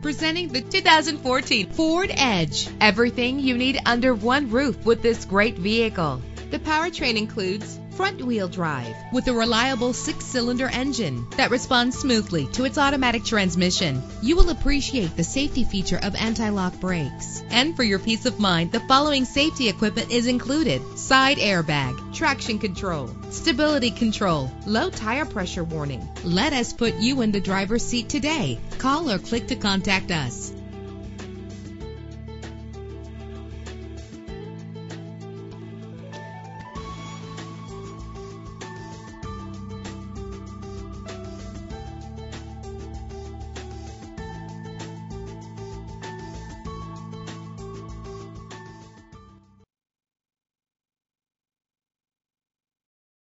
Presenting the 2014 Ford Edge. Everything you need under one roof with this great vehicle. The powertrain includes front-wheel drive with a reliable 6-cylinder engine that responds smoothly to its automatic transmission. You will appreciate the safety feature of anti-lock brakes. And for your peace of mind, the following safety equipment is included: side airbag, traction control, stability control, low tire pressure warning. Let us put you in the driver's seat today. Call or click to contact us.